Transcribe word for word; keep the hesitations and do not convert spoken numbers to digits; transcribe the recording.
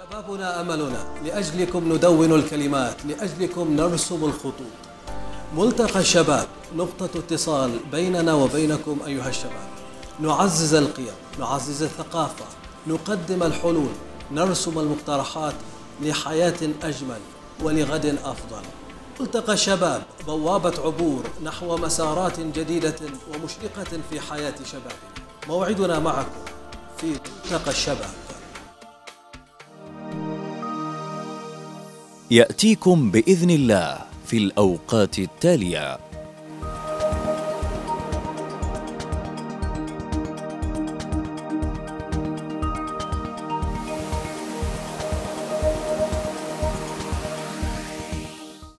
شبابنا أملنا، لأجلكم ندون الكلمات، لأجلكم نرسم الخطوط. ملتقى الشباب نقطة اتصال بيننا وبينكم أيها الشباب. نعزز القيم، نعزز الثقافة، نقدم الحلول، نرسم المقترحات لحياة أجمل ولغد أفضل. ملتقى الشباب بوابة عبور نحو مسارات جديدة ومشرقة في حياة شبابنا. موعدنا معكم في ملتقى الشباب. يأتيكم بإذن الله في الأوقات التالية.